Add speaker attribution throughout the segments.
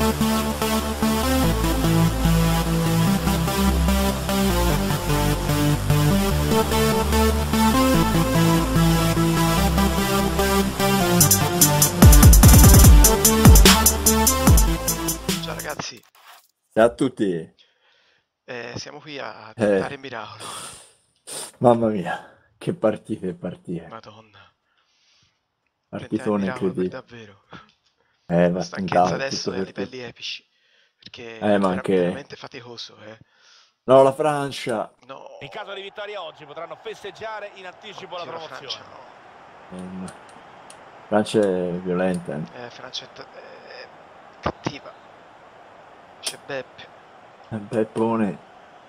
Speaker 1: Ciao ragazzi,
Speaker 2: Ciao a tutti.
Speaker 1: siamo qui a
Speaker 2: Eh,
Speaker 1: tentare il miracolo.
Speaker 2: mamma mia, che partite, partite.
Speaker 1: Madonna, tentiamo il
Speaker 2: Partitone
Speaker 1: miracolo per
Speaker 2: incredibile.
Speaker 1: davvero. La
Speaker 2: Va
Speaker 1: stanchezza
Speaker 2: tentato,
Speaker 1: adesso
Speaker 2: tutto
Speaker 1: è a
Speaker 2: per tutto.
Speaker 1: livelli epici, perché è
Speaker 2: Ma anche...
Speaker 1: veramente faticoso, eh.
Speaker 2: No, la Francia.
Speaker 1: No,
Speaker 3: In caso di vittoria oggi potranno festeggiare in anticipo la
Speaker 1: oddio la Francia,
Speaker 3: promozione.
Speaker 1: no.
Speaker 2: La Francia è violenta.
Speaker 1: Francia è cattiva. C'è Beppe.
Speaker 2: Beppone.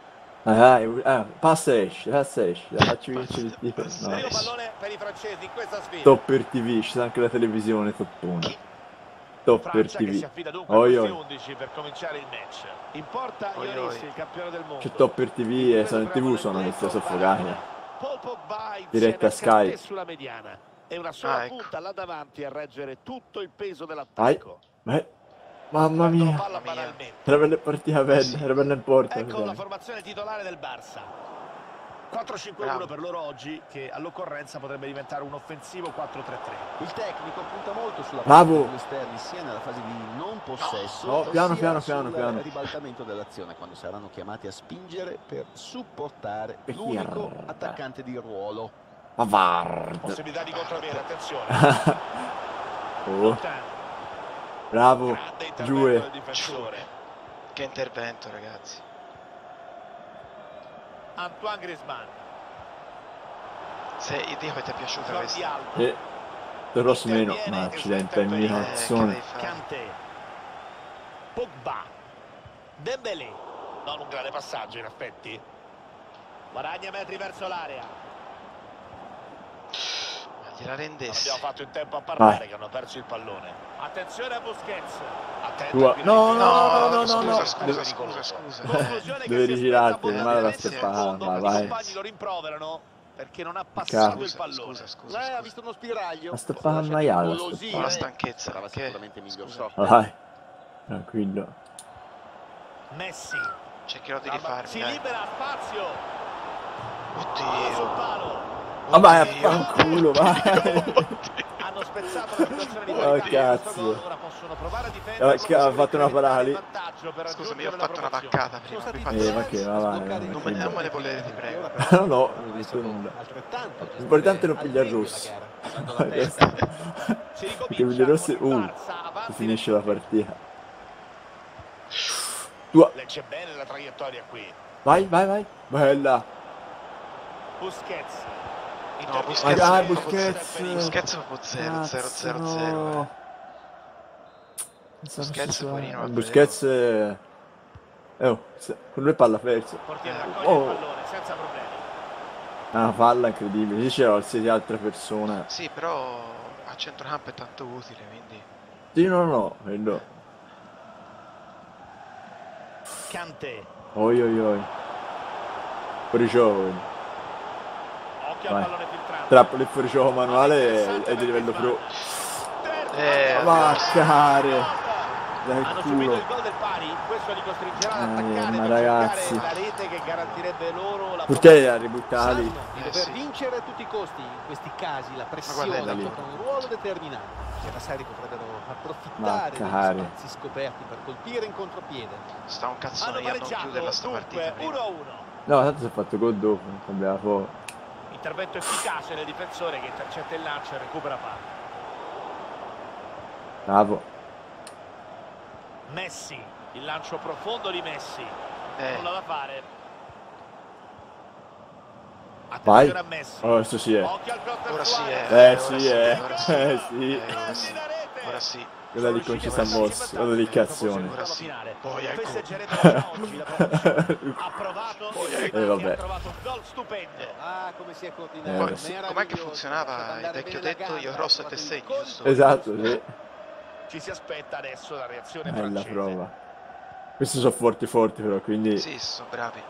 Speaker 2: Passa esce, la faccio vincere il titolo.
Speaker 1: Passa
Speaker 2: No.
Speaker 3: Primo
Speaker 1: esce.
Speaker 3: pallone per i francesi in questa sfida.
Speaker 2: Top per TV, c'è anche la televisione toppona.
Speaker 1: Chi?
Speaker 2: Top per
Speaker 3: Francia che si
Speaker 2: TV.
Speaker 3: affida dunque a
Speaker 2: Oi
Speaker 3: questi
Speaker 2: oi.
Speaker 3: 11 per cominciare il match. In porta
Speaker 1: Oi,
Speaker 3: Lloris,
Speaker 1: oi.
Speaker 3: il campione del mondo.
Speaker 2: C'è Top per TV e sono in TV, sono messi a soffocare.
Speaker 3: Paul Pogba
Speaker 2: Diretta
Speaker 3: insieme a
Speaker 2: Sky.
Speaker 3: Kanté sulla mediana. E una sola
Speaker 1: Ecco.
Speaker 3: punta là davanti a reggere tutto il peso
Speaker 2: Vai.
Speaker 3: dell'attacco.
Speaker 2: Mamma
Speaker 3: Perdono
Speaker 2: mia.
Speaker 3: palla
Speaker 1: Mamma mia.
Speaker 3: banalmente.
Speaker 2: Era bella partita bella,
Speaker 1: Sì.
Speaker 2: era bella in porta.
Speaker 3: Ecco la
Speaker 2: dai.
Speaker 3: formazione titolare del Barça. 4-5-1
Speaker 1: Bravo.
Speaker 3: per loro oggi, che all'occorrenza potrebbe diventare un offensivo 4-3-3.
Speaker 4: Il tecnico punta molto sulla
Speaker 2: Bravo.
Speaker 4: parte degli esterni sia nella fase di non possesso
Speaker 2: No, piano,
Speaker 4: sia
Speaker 2: piano,
Speaker 4: sul
Speaker 2: piano, piano.
Speaker 4: ribaltamento dell'azione quando saranno chiamati a spingere per supportare
Speaker 2: E
Speaker 4: l'unico
Speaker 2: chi è?
Speaker 4: attaccante di ruolo.
Speaker 2: Pavard.
Speaker 3: Possibilità di contropiede, attenzione.
Speaker 2: Oh,
Speaker 3: Lontano.
Speaker 2: bravo.
Speaker 3: Grande intervento
Speaker 2: Giue.
Speaker 3: del difensore.
Speaker 1: Che intervento, ragazzi.
Speaker 3: Antoine Griezmann.
Speaker 1: Se io dico che ti è piaciuta
Speaker 3: Jordi
Speaker 1: questa.
Speaker 3: Alba.
Speaker 2: E Ross meno.
Speaker 3: Interviene
Speaker 2: Ma
Speaker 3: e
Speaker 2: accidente, è
Speaker 3: smette il
Speaker 2: mio
Speaker 3: pericolo.
Speaker 1: Che
Speaker 2: azione.
Speaker 1: devi fare?
Speaker 3: Kanté. Pogba. Dembélé. Non un grande passaggio in effetti. Guadagna metri verso l'area.
Speaker 1: Ma gliela
Speaker 3: Non
Speaker 1: rendessi.
Speaker 3: abbiamo fatto in tempo a parlare
Speaker 2: Vai.
Speaker 3: che hanno perso il pallone. Attenzione a Busquets. Attento
Speaker 2: Tua-
Speaker 3: al
Speaker 2: no,
Speaker 3: piede.
Speaker 2: no,
Speaker 1: scusa,
Speaker 2: no.
Speaker 1: scusa, scusa, scusa.
Speaker 3: Conclusione che
Speaker 2: Dove
Speaker 3: si
Speaker 2: rigirarti,
Speaker 3: aspetta
Speaker 2: male la
Speaker 3: abbondantemente
Speaker 2: steppata,
Speaker 3: in fondo,
Speaker 2: vai,
Speaker 3: I
Speaker 2: vai.
Speaker 3: compagni lo rimproverano perché non ha passato
Speaker 2: Cazzo.
Speaker 3: il pallone.
Speaker 1: Scusa.
Speaker 4: Ha visto uno spiraglio.
Speaker 2: Ma steppata a maiale.
Speaker 4: Golosino.
Speaker 1: Ho la stanchezza.
Speaker 4: Sarà
Speaker 1: Che?
Speaker 4: sicuramente miglior
Speaker 1: Scusami.
Speaker 4: sorte.
Speaker 2: Vai. Tranquillo.
Speaker 3: Messi.
Speaker 1: Cercherò di
Speaker 3: Si
Speaker 1: rifarmi, dai.
Speaker 3: libera spazio.
Speaker 1: Oddio.
Speaker 3: Sul palo.
Speaker 2: Ma vai a
Speaker 1: Oddio.
Speaker 2: fanculo, vai.
Speaker 3: Hanno spezzato la situazione di
Speaker 2: Oh,
Speaker 3: parità in questo
Speaker 2: cazzo.
Speaker 3: gol. Ora possono provare a difenderlo.
Speaker 2: Ha fatto una parali.
Speaker 1: Scusami, io ho fatto una paccata prima.
Speaker 4: Sono
Speaker 1: mi
Speaker 4: stati
Speaker 1: faccio-
Speaker 2: Ma che, ma vai,
Speaker 4: sbloccare
Speaker 2: vai,
Speaker 4: il
Speaker 2: vai.
Speaker 1: Non me ne volere, ti prego.
Speaker 2: No, no, non ho visto nulla.
Speaker 4: altrettanto.
Speaker 2: L'importante è non pigliare rosso.
Speaker 4: testa.
Speaker 2: Perché pigliare rosso si finisce la partita. Tua.
Speaker 3: Legge bene la traiettoria qui.
Speaker 2: Vai. Bella.
Speaker 3: Busquets.
Speaker 1: No, Busquets.
Speaker 2: Ah,
Speaker 3: Busquets.
Speaker 1: Busquets proprio 0, 0, 0, 0. Busquets poverino,
Speaker 2: Busquets. Con lui palla persa.
Speaker 3: Portiere raccoglie
Speaker 2: Oh.
Speaker 3: il pallone senza problemi.
Speaker 2: Una palla incredibile. Lì c'era qualsiasi altra persona.
Speaker 1: Sì, però a centrocampo è tanto utile, quindi...
Speaker 2: Sì, no, quello.
Speaker 3: Kanté.
Speaker 2: Oi. Fuori gioco.
Speaker 3: Occhio
Speaker 2: Vai.
Speaker 3: al pallone filtrante.
Speaker 2: Trappola il fuori gioco manuale è di livello pro. Va a cagare. Dal
Speaker 3: Hanno subito
Speaker 2: culo.
Speaker 3: il gol del pari, questo li costringerà ad attaccare
Speaker 2: ma
Speaker 3: per
Speaker 2: ragazzi.
Speaker 3: cercare la rete che garantirebbe loro la
Speaker 2: Perché a ributtali?
Speaker 4: Sanno di dover
Speaker 1: sì.
Speaker 4: vincere a tutti i costi. In questi casi la
Speaker 1: guarda
Speaker 4: pressione
Speaker 1: lì.
Speaker 4: gioca un ruolo determinante. Gli avversari potrebbero
Speaker 2: Ma
Speaker 4: approfittare degli
Speaker 2: cagare.
Speaker 4: spazi scoperti per colpire in contropiede.
Speaker 1: Sta un cazzone
Speaker 3: Hanno
Speaker 1: io a non
Speaker 3: pareggiato,
Speaker 1: chiuderla sta partita
Speaker 3: dunque
Speaker 1: prima.
Speaker 3: 1-1.
Speaker 2: No, tanto si è fatto gol dopo, non cambiava poco.
Speaker 3: Intervento efficace del difensore che intercetta il lancio e recupera palla.
Speaker 2: Bravo.
Speaker 3: Messi, il lancio profondo di Messi. Nulla da fare.
Speaker 2: Vai.
Speaker 3: Attenzione a Messi.
Speaker 2: Oh, questo sì è.
Speaker 3: Occhio al cross del
Speaker 1: Ora sì
Speaker 3: Suarez.
Speaker 1: è.
Speaker 2: Sì, è.
Speaker 1: Ora sì.
Speaker 2: Sì.
Speaker 1: Ora sì.
Speaker 3: Grande rete.
Speaker 1: Ora sì.
Speaker 2: Quella lì con ci sta mosso. Guarda lì cazzone.
Speaker 1: Ora sì. Poi ecco.
Speaker 3: Festeggeremo già oggi la promozione. Ha provato e
Speaker 2: vabbè.
Speaker 3: ha trovato un gol stupendo.
Speaker 4: Ah, come si è coordinato.
Speaker 1: Com'è che funzionava il vecchio detto io rosso e te segni, giusto?
Speaker 2: Esatto, sì.
Speaker 3: Ci si aspetta adesso la reazione
Speaker 2: Bella
Speaker 3: francese.
Speaker 2: prova. Questi sono forti però, quindi...
Speaker 1: Sì, sono bravi.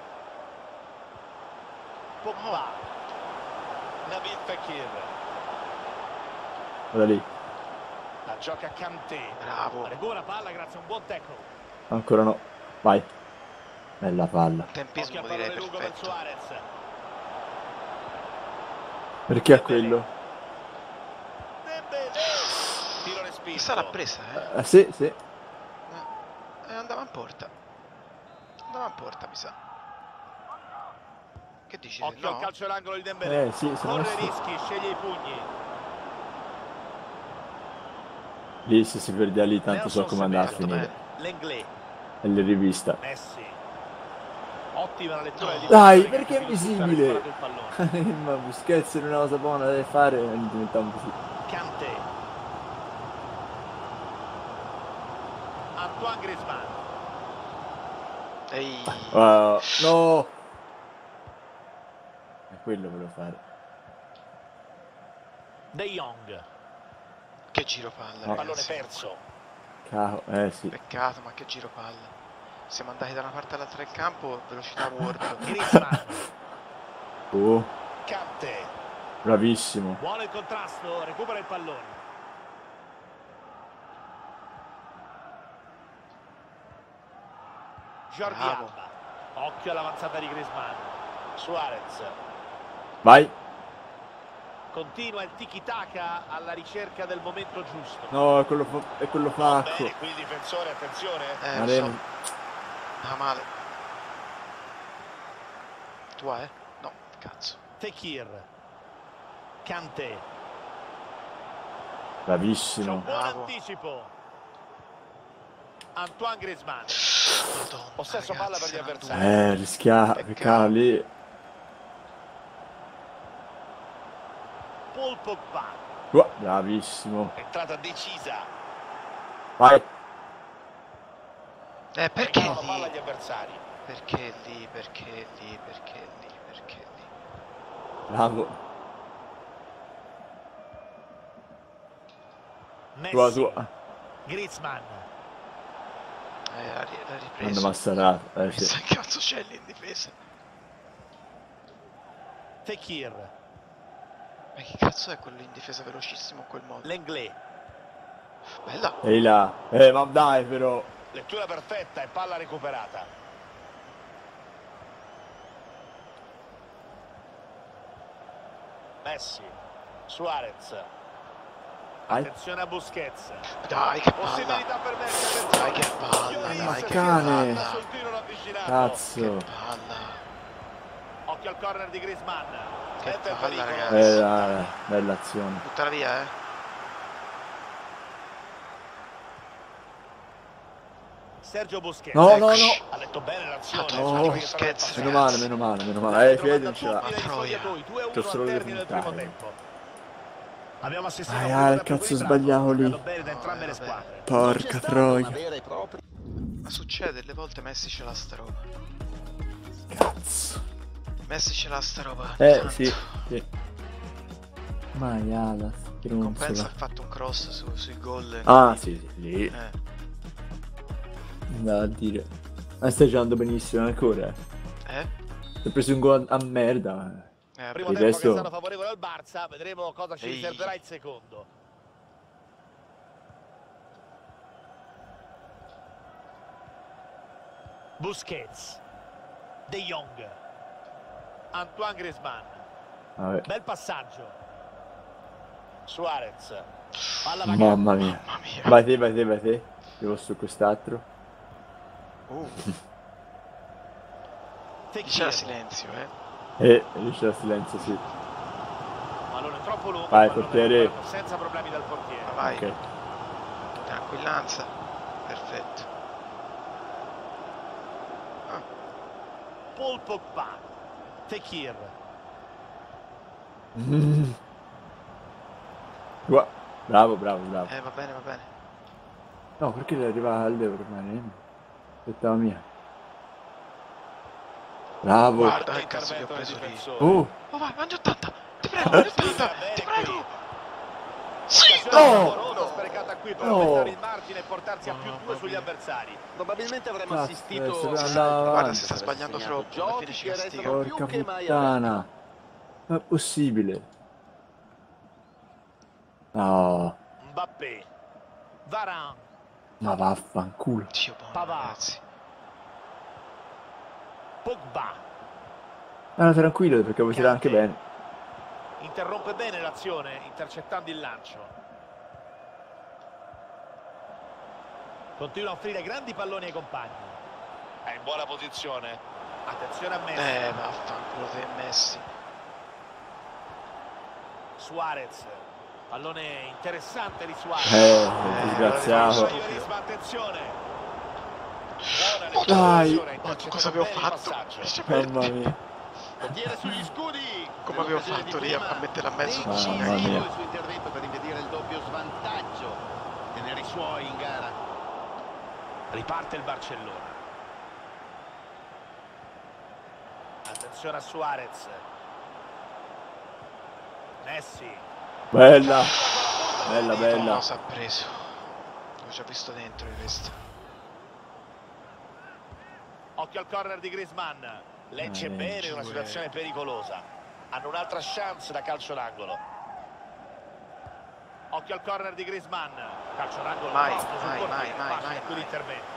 Speaker 3: Pogba. Nabil Fekir.
Speaker 2: Guarda lì.
Speaker 3: La gioca Kanté.
Speaker 1: Bravo.
Speaker 3: Recupera palla grazie a un buon tackle.
Speaker 2: Ancora no. Vai. Bella palla.
Speaker 1: Tempismo
Speaker 3: Occhio al
Speaker 1: direi
Speaker 3: pallone lungo per
Speaker 1: perfetto.
Speaker 3: Suarez.
Speaker 2: Perché a quello?
Speaker 3: Dembélé. Tiro respinto.
Speaker 1: Chissà l'ha presa, eh?
Speaker 2: Sì, sì.
Speaker 1: Andava in porta. Andava in porta, mi sa. Che dici?
Speaker 3: Occhio
Speaker 1: No?
Speaker 3: al calcio d'angolo di Dembélé.
Speaker 2: Sì, sono
Speaker 3: Corre
Speaker 2: messo.
Speaker 3: rischi, sceglie i pugni.
Speaker 2: Lì se si perdeva lì tanto so
Speaker 3: Nelson
Speaker 2: come andava a
Speaker 3: Semedo.
Speaker 2: finire.
Speaker 3: Lenglet.
Speaker 2: E le rivista.
Speaker 3: Messi. Ottima la lettura del
Speaker 2: Dai,
Speaker 3: difensore che
Speaker 2: perché è
Speaker 3: si risulta
Speaker 2: invisibile?
Speaker 3: recuperato il pallone.
Speaker 2: Ma Busquets era una cosa buona da fare e diventava così.
Speaker 3: Kanté. Antoine Griezmann.
Speaker 1: Ehi.
Speaker 2: No! È quello volevo fare.
Speaker 3: De Jong.
Speaker 1: Che giro palla,
Speaker 2: No.
Speaker 3: Pallone
Speaker 1: ragazzi.
Speaker 3: perso.
Speaker 2: Cavolo, sì.
Speaker 1: Peccato, ma che giro palla. Siamo andati da una parte all'altra del campo, velocità Word.
Speaker 3: Griezmann.
Speaker 2: Oh,
Speaker 3: Kanté.
Speaker 2: bravissimo.
Speaker 3: Buono il contrasto, recupera il pallone. Jordi
Speaker 1: Bravo.
Speaker 3: Alba. Occhio all'avanzata di Griezmann. Suarez.
Speaker 2: Vai.
Speaker 3: Continua il tiki-taka alla ricerca del momento giusto.
Speaker 2: No, è quello facco.
Speaker 3: Bene, qui il difensore, attenzione.
Speaker 1: Lo
Speaker 2: Maremo.
Speaker 1: so. Ah, male. Tua, eh? No, cazzo.
Speaker 3: Fekir. Kanté. C'è
Speaker 2: Bravissimo.
Speaker 3: un buon
Speaker 1: Bravo.
Speaker 3: anticipo. Antoine Griezmann.
Speaker 1: Madonna,
Speaker 3: Possesso palla per
Speaker 1: ragazzi,
Speaker 3: gli
Speaker 1: era
Speaker 3: avversari.
Speaker 2: Rischiava,
Speaker 1: Peccato.
Speaker 2: peccato lì.
Speaker 3: Paul Pogba.
Speaker 2: Bravissimo.
Speaker 3: Entrata decisa.
Speaker 2: Vai.
Speaker 1: Perché
Speaker 3: Regalano palla
Speaker 1: lì?
Speaker 3: agli avversari.
Speaker 1: Perché lì? Perché lì? Perché lì? Perché lì?
Speaker 2: Bravo.
Speaker 3: Messi.
Speaker 2: Tua.
Speaker 3: Griezmann.
Speaker 1: L'ha
Speaker 2: Quando
Speaker 1: ripreso.
Speaker 2: Massarato.
Speaker 1: Pensa
Speaker 2: Sì.
Speaker 1: che cazzo c'è lì in difesa.
Speaker 3: Fekir.
Speaker 1: Ma che cazzo è quello in difesa velocissimo in quel modo?
Speaker 3: Lenglet.
Speaker 1: Bella.
Speaker 2: Ehi là. Ma dai però.
Speaker 3: Lettura perfetta e palla recuperata. Messi. Suarez.
Speaker 2: Vai.
Speaker 3: Attenzione a Busquets.
Speaker 1: Dai, che palla.
Speaker 3: Possibilità per Messi.
Speaker 1: Dai, che palla.
Speaker 2: Ma
Speaker 1: Dai, che
Speaker 2: cane.
Speaker 1: palla.
Speaker 3: Sul tiro ravvicinato.
Speaker 2: Cazzo.
Speaker 1: Che palla.
Speaker 3: Occhio al corner di Griezmann.
Speaker 1: Che
Speaker 3: Mette in
Speaker 1: palla,
Speaker 3: pericolo.
Speaker 1: ragazzi.
Speaker 2: Bella azione.
Speaker 1: Buttala via, eh.
Speaker 3: Sergio Busquets.
Speaker 2: No, no, no.
Speaker 3: Ha letto bene l'azione.
Speaker 1: No,
Speaker 3: Faccia
Speaker 1: Busquets,
Speaker 3: che
Speaker 2: Meno male, meno male, meno male. Fede non ce l'ha.
Speaker 1: Ma troia.
Speaker 3: 2-1
Speaker 2: C'ho solo
Speaker 3: al
Speaker 2: da
Speaker 3: termine del primo
Speaker 2: puntare.
Speaker 3: tempo. Abbiamo assistito
Speaker 2: Ai,
Speaker 3: a un
Speaker 2: ai,
Speaker 3: primo tempo
Speaker 2: cazzo,
Speaker 3: equilibrato.
Speaker 2: sbagliavo lì.
Speaker 3: Giocando bene da entrambe le
Speaker 1: vabbè.
Speaker 3: squadre.
Speaker 2: Porca
Speaker 4: Una
Speaker 2: troia.
Speaker 4: vera e propria.
Speaker 1: Ma succede, delle volte Messi ce l'ha sta roba.
Speaker 2: Cazzo.
Speaker 1: Messi ce l'ha sta roba.
Speaker 2: Sì. Maiala,
Speaker 1: Compensa
Speaker 2: stronzola.
Speaker 1: ha fatto un cross sui gol.
Speaker 2: Ah, sì, lì.
Speaker 1: Eh.
Speaker 2: Da dire. Ma stai giocando benissimo ancora.
Speaker 1: Eh?
Speaker 2: Ti hai preso un gol a merda.
Speaker 3: Primo
Speaker 2: Il
Speaker 3: tempo
Speaker 2: resto-
Speaker 3: che è stato favorevole al Barça, vedremo cosa ci
Speaker 1: Ehi.
Speaker 3: riserverà il secondo. Busquets. De Jong. Antoine Griezmann.
Speaker 2: Vabbè.
Speaker 3: Bel passaggio. Suarez. Palla vagante.
Speaker 2: Mamma mia.
Speaker 1: Mamma mia.
Speaker 2: Vai te. Io su quest'altro.
Speaker 3: Fekir.
Speaker 1: C'era silenzio, eh.
Speaker 2: E lì c'era silenzio, sì.
Speaker 3: Pallone troppo lungo.
Speaker 2: Vai,
Speaker 3: pallone
Speaker 2: portiere.
Speaker 3: recuperato senza problemi dal portiere.
Speaker 1: Ma vai.
Speaker 2: Ok.
Speaker 1: Tranquillanza. Perfetto.
Speaker 3: Paul Pogba. Fekir.
Speaker 2: Bravo.
Speaker 1: Va bene, va bene.
Speaker 2: No, perché arriva all'euro, aspettava mia. Bravo.
Speaker 1: Guarda che cazzo che ho
Speaker 3: Intervento del
Speaker 1: preso lì.
Speaker 3: difensore.
Speaker 2: Oh,
Speaker 1: Oh vai, mangi 80. Ti prego, mangi 80. Ti prego. Sì,
Speaker 3: Occasione
Speaker 2: no!
Speaker 3: favolosa sprecata qui per
Speaker 2: No!
Speaker 3: aumentare il margine e portarsi a più
Speaker 1: Mamma
Speaker 3: 2 sugli
Speaker 1: mia.
Speaker 3: avversari.
Speaker 4: Probabilmente avremmo
Speaker 2: Cazzo,
Speaker 4: assistito
Speaker 2: se
Speaker 4: a
Speaker 2: deve
Speaker 4: un
Speaker 2: andare
Speaker 4: altro
Speaker 2: avanti.
Speaker 1: Guarda, si sta
Speaker 4: aver
Speaker 1: sbagliando
Speaker 4: segnato
Speaker 1: troppo, alla
Speaker 4: giochi
Speaker 1: fine ci
Speaker 4: che
Speaker 1: castiga.
Speaker 4: restano
Speaker 2: porca
Speaker 4: più che mai
Speaker 2: puttana.
Speaker 4: aperti.
Speaker 2: Ma è possibile? No.
Speaker 3: Mbappé. Varane.
Speaker 2: Ma vaffanculo.
Speaker 1: Dio buono,
Speaker 3: Pavard.
Speaker 1: ragazzi.
Speaker 3: Pogba.
Speaker 2: Ah, tranquillo, perché vuoi tirare anche bene.
Speaker 3: Interrompe bene l'azione, intercettando il lancio. Continua a offrire grandi palloni ai compagni. È in buona posizione. Attenzione a Messi.
Speaker 1: Vaffanculo te Messi.
Speaker 3: Suarez. Pallone interessante di Suarez.
Speaker 2: Disgraziato.
Speaker 3: Attenzione.
Speaker 2: Dai.
Speaker 1: Ma cosa avevo fatto?
Speaker 2: Mamma mia.
Speaker 3: Portiere sugli scudi.
Speaker 1: Come avevo fatto lì a metterla a mezzo?
Speaker 2: Mamma mia.
Speaker 4: Il suo intervento per impedire il doppio svantaggio. Tenere i suoi in gara.
Speaker 3: Riparte il Barcellona. Attenzione a Suarez. Messi.
Speaker 2: Bella. Bella, bella.
Speaker 1: Cosa ha preso? L'ho già visto dentro di questo.
Speaker 3: Occhio al corner di Griezmann. Legge bene una situazione pericolosa. Hanno un'altra chance da calcio d'angolo. Occhio al corner di Griezmann. Calcio d'angolo.
Speaker 1: Mai,
Speaker 3: tosto sul
Speaker 1: mai,
Speaker 3: portiere.
Speaker 1: mai,
Speaker 3: Facile
Speaker 1: mai,
Speaker 3: qui
Speaker 1: mai.
Speaker 3: l'intervento.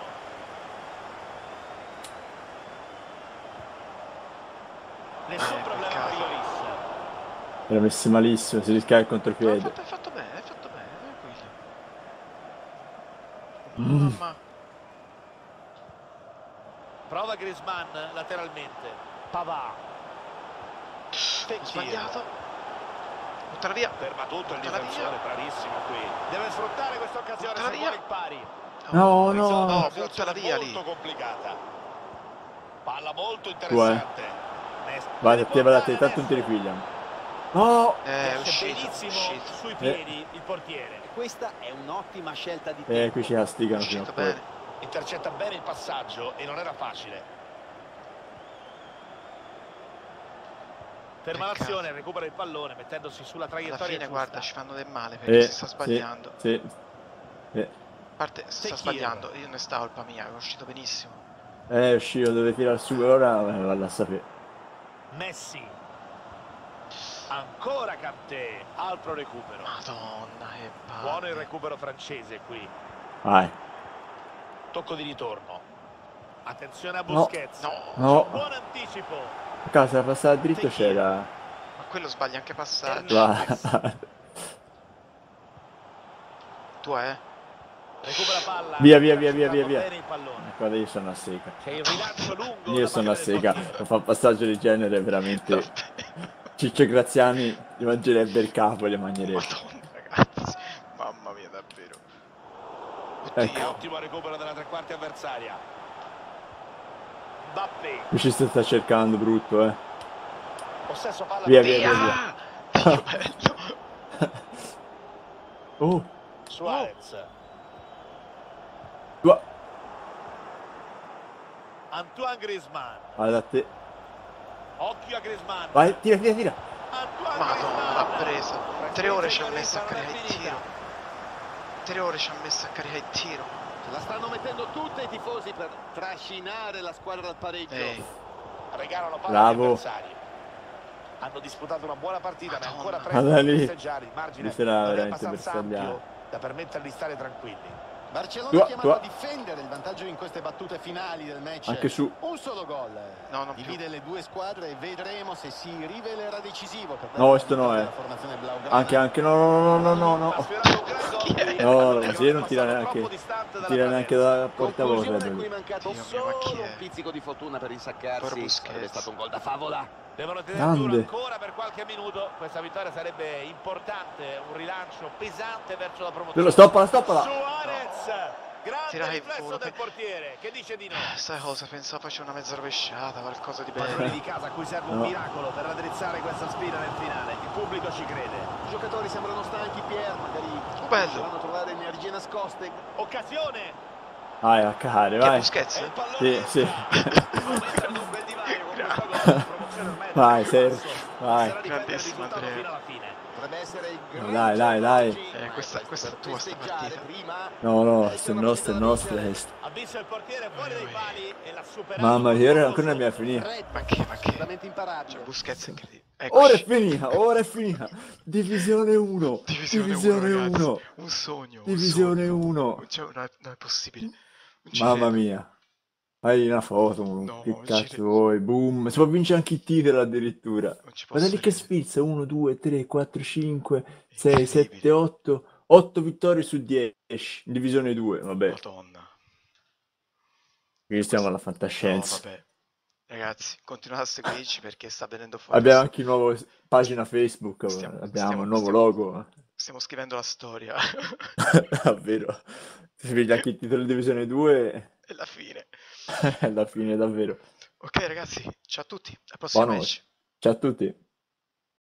Speaker 3: Nessun problema per
Speaker 1: peccato.
Speaker 3: Lloris.
Speaker 2: Era messi malissimo, si rischia il
Speaker 1: No,
Speaker 2: contropiede.
Speaker 1: hai fatto bene, tranquillo. Mamma.
Speaker 3: Prova Griezmann lateralmente. Pavard.
Speaker 1: Ho sbagliato. Buttala via.
Speaker 3: Ferma tutto il
Speaker 1: Buttala
Speaker 3: difensore, bravissimo qui. Deve sfruttare questa occasione
Speaker 1: Buttala
Speaker 3: se
Speaker 1: via.
Speaker 3: vuole il pari.
Speaker 2: No, no.
Speaker 1: No, buttala via lì.
Speaker 3: Molto complicata. Palla molto interessante. Messi.
Speaker 2: Vai a te, vai a te, tanto non ti ripigliano. No!
Speaker 1: È
Speaker 3: Riesce
Speaker 1: uscito,
Speaker 3: benissimo sui piedi il portiere.
Speaker 4: Questa è un'ottima scelta di tempo.
Speaker 2: Qui ci castigano
Speaker 1: È
Speaker 2: fino a
Speaker 1: uscito
Speaker 2: poi.
Speaker 1: bene.
Speaker 3: Intercetta bene il passaggio e non era facile. Ferma
Speaker 1: Peccato.
Speaker 3: l'azione, recupera il pallone mettendosi sulla
Speaker 1: Alla
Speaker 3: traiettoria
Speaker 1: fine,
Speaker 3: giusta.
Speaker 1: guarda, ci fanno del male perché si sta
Speaker 2: Sì,
Speaker 1: sbagliando.
Speaker 2: sì.
Speaker 1: A parte, si sta
Speaker 3: Fekir.
Speaker 1: sbagliando. Io non è stata colpa mia, è uscito benissimo.
Speaker 2: È uscito, dove tirare su, ora vado a sapere.
Speaker 3: Messi. Ancora Kanté, altro recupero.
Speaker 1: Madonna, che
Speaker 3: Buono il
Speaker 1: palle.
Speaker 3: recupero francese qui.
Speaker 2: Vai.
Speaker 3: Tocco di ritorno. Attenzione a
Speaker 2: No.
Speaker 3: Busquets.
Speaker 1: No,
Speaker 2: No.
Speaker 3: Buon anticipo.
Speaker 2: A casa passare dritto c'era.
Speaker 1: ma quello sbaglia anche passaggio.
Speaker 2: Va.
Speaker 1: Tu
Speaker 3: Recupera palla.
Speaker 2: Via, via,
Speaker 3: Intercettando
Speaker 2: via.
Speaker 3: bene il pallone.
Speaker 2: Guarda, io sono a sega.
Speaker 3: C'è il rilancio lungo.
Speaker 2: Io
Speaker 3: da
Speaker 2: sono a
Speaker 3: parte del
Speaker 2: sega.
Speaker 3: portiere.
Speaker 2: A fare un passaggio del genere veramente. Ciccio Graziani gli mangerebbe il capo e le mangerebbe.
Speaker 1: Madonna, ragazzi. Mamma mia, davvero. Oddio.
Speaker 2: Ecco.
Speaker 3: Ottimo recupero della tre quarti avversaria. Mbappé.
Speaker 2: Qui ci sta cercando brutto,
Speaker 3: Possesso palla.
Speaker 2: Via,
Speaker 3: per
Speaker 2: via, via.
Speaker 1: Dio bello.
Speaker 3: Suarez.
Speaker 2: Tua.
Speaker 3: Antoine Griezmann.
Speaker 2: Vado a te.
Speaker 3: Occhio a Griezmann.
Speaker 2: Vai, tira, tira, tira.
Speaker 3: Antoine
Speaker 1: Madonna, l'ha
Speaker 3: Griezmann.
Speaker 1: presa. 3 ore ci ha
Speaker 3: Francese
Speaker 1: messo a
Speaker 3: non è
Speaker 1: caricare il
Speaker 3: finita.
Speaker 1: tiro. 3 ore ci ha messo a caricare il tiro.
Speaker 4: La stanno mettendo tutte i tifosi per trascinare la squadra al pareggio.
Speaker 3: Regalano palla
Speaker 2: Bravo.
Speaker 3: agli avversari. Hanno disputato una buona partita, ma è ancora
Speaker 1: Madonna.
Speaker 3: presto
Speaker 2: Guarda
Speaker 3: per
Speaker 2: lì.
Speaker 3: festeggiare. Il margine
Speaker 2: Mi sarà
Speaker 3: non è
Speaker 2: veramente
Speaker 3: abbastanza ampio
Speaker 2: bersagliato.
Speaker 3: da permetterli di stare tranquilli.
Speaker 4: Barcellona
Speaker 2: Tua,
Speaker 4: è chiamato
Speaker 2: tua.
Speaker 4: a difendere il vantaggio in queste battute finali del match.
Speaker 2: Anche su.
Speaker 4: Un solo gol
Speaker 1: No, non più.
Speaker 4: divide le due squadre e vedremo se si rivelerà decisivo per
Speaker 2: No, questo no,
Speaker 4: la formazione blaugrana.
Speaker 2: Anche, no.
Speaker 3: Ha sfiorato un gran gol.
Speaker 2: No,
Speaker 3: È
Speaker 2: così non tira
Speaker 3: passato
Speaker 2: neanche.
Speaker 3: troppo distante dalla
Speaker 2: Tira neanche
Speaker 3: partenza.
Speaker 2: da portavoce.
Speaker 4: Conclusione a cui è mancato
Speaker 1: Dio mio, ma chi
Speaker 4: solo
Speaker 1: è?
Speaker 4: un pizzico di fortuna per
Speaker 1: Povero
Speaker 4: insaccarsi.
Speaker 1: Busquets.
Speaker 4: Sarebbe stato un gol da favola.
Speaker 3: Devono tenere duro
Speaker 2: Grande.
Speaker 3: ancora per qualche minuto. Questa vittoria sarebbe importante, un rilancio pesante verso la promozione.
Speaker 2: Stoppala.
Speaker 3: Suarez, grande
Speaker 1: Tira il
Speaker 3: riflesso
Speaker 1: volo.
Speaker 3: del portiere che dice di no.
Speaker 1: Sai cosa? Pensavo faceva una mezza rovesciata, qualcosa di
Speaker 3: Padroni
Speaker 1: bello.
Speaker 3: di casa a cui serve un
Speaker 2: No.
Speaker 3: miracolo per raddrizzare questa sfida nel finale. Il pubblico ci crede.
Speaker 4: I giocatori sembrano stanchi, Pier, magari
Speaker 1: Bello.
Speaker 4: dovranno trovare energie nascoste.
Speaker 3: Occasione.
Speaker 2: Vai, a cacare,
Speaker 1: Che
Speaker 2: vai.
Speaker 1: Busquets?
Speaker 3: E il pallone
Speaker 2: Sì,
Speaker 3: entra.
Speaker 2: sì.
Speaker 3: Aumentano un bel divario con questo gol. La promozione ormai è
Speaker 2: Vai,
Speaker 3: da
Speaker 2: Sergio,
Speaker 3: passo.
Speaker 2: vai.
Speaker 3: Sarà difendere il
Speaker 1: Grandissimo,
Speaker 3: risultato
Speaker 1: Andrea.
Speaker 3: fino alla fine.
Speaker 4: Potrebbe essere il
Speaker 2: No,
Speaker 4: gran
Speaker 2: dai, dai.
Speaker 4: giorno oggi.
Speaker 1: Questa è tua sta partita.
Speaker 2: No, è nostra, è nostra.
Speaker 3: Ha visto il portiere fuori dai pali e l'ha superato.
Speaker 2: Mamma
Speaker 3: con
Speaker 2: mia, ora
Speaker 3: poco
Speaker 2: ancora non
Speaker 3: sotto.
Speaker 2: abbiamo finito.
Speaker 1: Ma che?
Speaker 4: Assolutamente
Speaker 1: C'è
Speaker 4: imparabile.
Speaker 1: Busquets incredibile.
Speaker 2: Ora è
Speaker 1: Eccoci.
Speaker 2: finita, ora è finita. Divisione 1.
Speaker 1: Divisione 1, ragazzi.
Speaker 2: 1.
Speaker 1: Un sogno.
Speaker 2: Divisione
Speaker 1: un sogno.
Speaker 2: 1.
Speaker 1: Cioè, non è possibile. Non ci
Speaker 2: Mamma
Speaker 1: credo.
Speaker 2: mia. Fai una foto,
Speaker 1: No,
Speaker 2: che
Speaker 1: non ci
Speaker 2: cazzo
Speaker 1: credo.
Speaker 2: vuoi? Boom. Si può vincere anche il titolo addirittura.
Speaker 1: Non ci
Speaker 2: Guarda
Speaker 1: posso
Speaker 2: lì che
Speaker 1: credere.
Speaker 2: sfilza. 1, 2, 3, 4, 5, 6, 7,
Speaker 1: Incredibile.
Speaker 2: 8. 8 vittorie su 10. In divisione 2, vabbè.
Speaker 1: Madonna.
Speaker 2: Qui stiamo alla
Speaker 1: No,
Speaker 2: fantascienza.
Speaker 1: vabbè. Ragazzi, continuate a seguirci perché sta venendo fuori.
Speaker 2: Abbiamo anche una nuova pagina Facebook. Abbiamo un nuovo
Speaker 1: stiamo-
Speaker 2: logo.
Speaker 1: Stiamo scrivendo la storia.
Speaker 2: Davvero. Si vede anche il titolo di divisione 2.
Speaker 1: È la fine.
Speaker 2: È la fine, davvero.
Speaker 1: Ok, ragazzi, ciao a tutti. Al prossimo
Speaker 2: Buonanotte.
Speaker 1: match.
Speaker 2: Ciao a tutti.